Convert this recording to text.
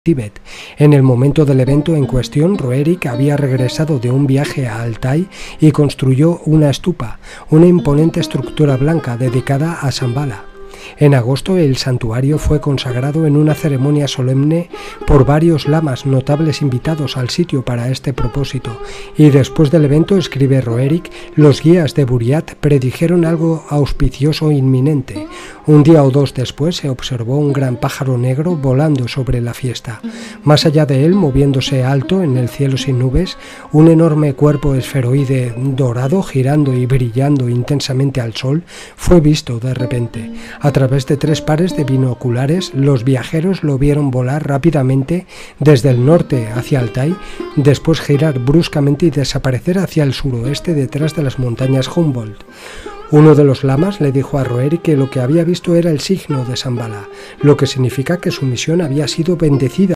Tíbet. En el momento del evento en cuestión, Roerik había regresado de un viaje a Altai y construyó una stupa, una imponente estructura blanca dedicada a Shambhala. En agosto el santuario fue consagrado en una ceremonia solemne por varios lamas notables invitados al sitio para este propósito, y después del evento, escribe Roerik, los guías de Buriat predijeron algo auspicioso inminente. Un día o dos después se observó un gran pájaro negro volando sobre la fiesta. Más allá de él, moviéndose alto en el cielo sin nubes, un enorme cuerpo esferoide dorado girando y brillando intensamente al sol fue visto de repente. A través de 3 pares de binoculares, los viajeros lo vieron volar rápidamente desde el norte hacia Altai, después girar bruscamente y desaparecer hacia el suroeste detrás de las montañas Humboldt. Uno de los lamas le dijo a Roerik que lo que había visto era el signo de Shambhala, lo que significa que su misión había sido bendecida.